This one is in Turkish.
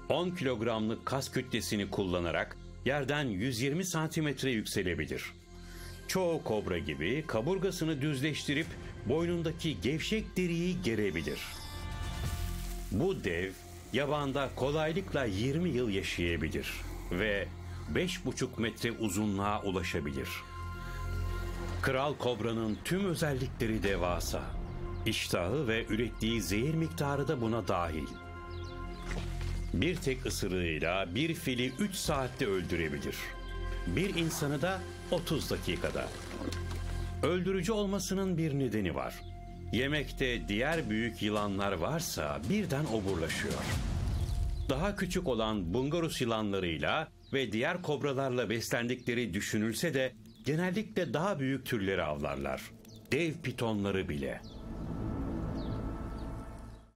10 kilogramlık kas kütlesini kullanarak yerden 120 santimetre yükselebilir. Çoğu kobra gibi kaburgasını düzleştirip boynundaki gevşek deriyi gerebilir. Bu dev yabanda kolaylıkla 20 yıl yaşayabilir ve 5,5 metre uzunluğa ulaşabilir. Kral kobranın tüm özellikleri devasa. İştahı ve ürettiği zehir miktarı da buna dahil. Bir tek ısırığıyla bir fili 3 saatte öldürebilir. Bir insanı da 30 dakikada. Öldürücü olmasının bir nedeni var. Yemekte diğer büyük yılanlar varsa birden oburlaşıyor. Daha küçük olan bungarus yılanlarıyla ve diğer kobralarla beslendikleri düşünülse de genellikle daha büyük türleri avlarlar. Dev pitonları bile.